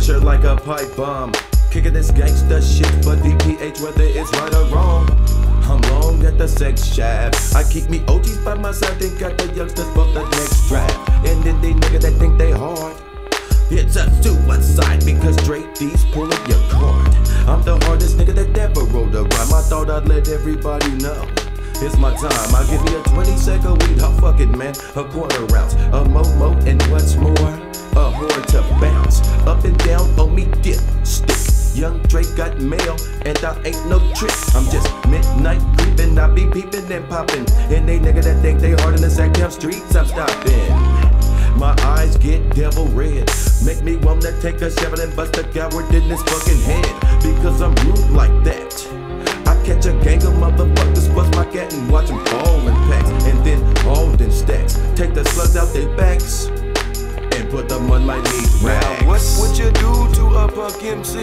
pressure like a pipe bomb. Kicking this gangsta shit for DPH, whether it's right or wrong. I'm long at the sex shaft. I keep me OGs by my side, then got the youngsters for the next draft. And then they niggas that think they hard, it's a suicide because Dre D's pulling your card. I'm the hardest nigga that ever wrote a rhyme. I thought I'd let everybody know it's my time. I'll give me a 20-second weed, I'll fuck it, man. A quarter ounce, a mo-mo, and what's more, a horn to bounce. Up and down on me, dip, stick. Young Drake got mail, and I ain't no trick. I'm just midnight creeping, I be peeping and popping. And they nigga that think they hard in the Sacktown streets, I'm stopping. My eyes get devil red, make me wanna take a shovel and bust a coward in his fucking head. Because I'm rude like that. I catch a gang of motherfuckers, bust my cat and watch them fall in packs. And then hold in stacks, take the slugs out their backs and put them on my meat racks. Now what would you do to a punk MC?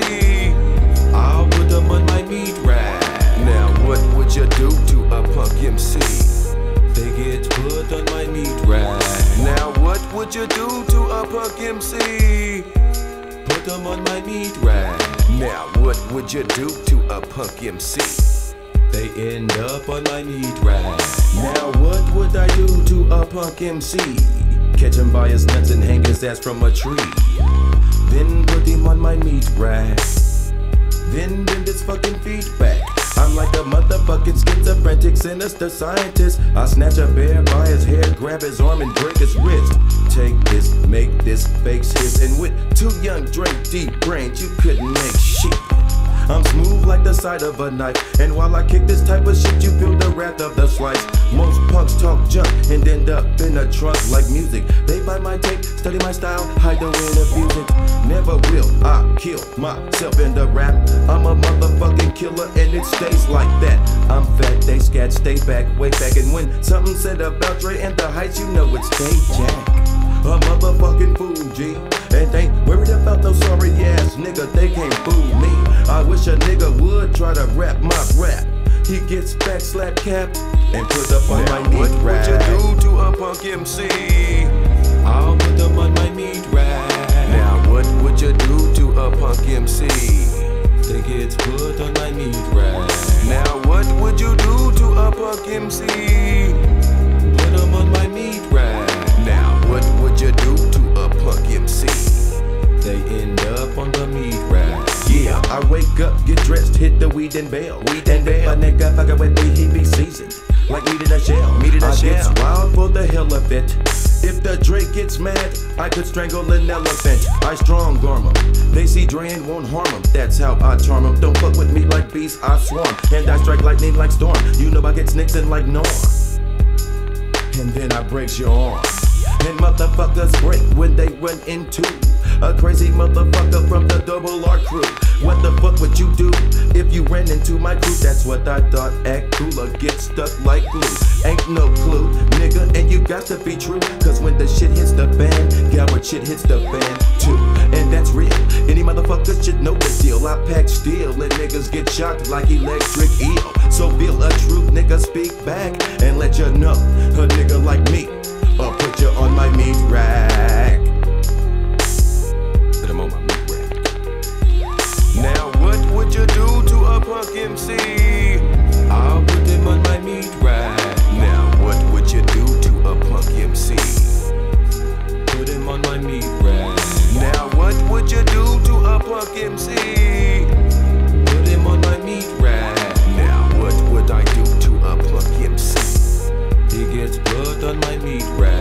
I'll put them on my meat rack. Now what would you do to a punk MC? They get put on my meat rack. Now what would you do to a punk MC? Put them on my meat rack. Now what would you do to a punk MC? They end up on my meat rack. Now what would I do to a punk MC? Catch him by his nuts and hang his ass from a tree. Then put him on my meat rack. Then bend his fucking feet back. I'm like a motherfucking schizophrenic, sinister scientist. I snatch a bear by his hair, grab his arm and break his wrist. Take this, make this, face his, and with 2 young Drake D brains, you couldn't make shit. I'm smooth like the side of a knife, and while I kick this type of shit, you feel the wrath of the slice. Most punks talk junk and end up in a trunk like music. They buy my tape, study my style, hide the way and abuse it. Never will I kill myself in the rap. I'm a motherfucking killer and it stays like that. I'm fat, they scat, stay back, way back. And when something said about Dre and the heights, you know it's Stay Jack. A motherfucking fool, G. And ain't worried about no sorry ass nigga, they can't fool me. I wish a nigga would try to rap my rap. He gets back, slap capped, and put up on my meat rack. What would you do to a punk MC? I'll put them on my meat rack. Now what would you do to a punk MC? They get put on my meat rack. Now what would you do to a punk MC? Put them on my meat rack. Now what would you do to a punk MC? They end up on the meat rack. Yeah, I wake up, get dressed, hit the weed and bail. Weed and bail. A nigga fucking with me, he be seasoned like meat in a shell. Meat in a shell. Gets wild for the hell of it. If the Drake gets mad, I could strangle an elephant. I strong arm 'em. They see Dre and won't harm 'em. That's how I charm 'em. Don't fuck with me like bees, I swarm. And I strike lightning like storm. You know I get snakes in like Norm. And then I breaks your arm. And motherfuckers break when they run into a crazy motherfucker from the Double R crew. What the fuck would you do if you ran into my crew? That's what I thought, act cooler, get stuck like glue. Ain't no clue, nigga, and you got to be true. Cause when the shit hits the fan, Galward shit hits the fan too. And that's real, any motherfucker should know the deal. I pack steel and niggas get shocked like electric eel. So feel a truth, nigga, speak back and let you know a nigga like me, I'll put you on my meat rack. Put him on my meat rack. Now what would you do to a punk MC? I'll put him on my meat rack. Now what would you do to a punk MC? Put him on my meat rack. Now what would you do to a punk MC? Put him on my meat rack. Now what would I do to a punk MC? He gets put on my meat rack.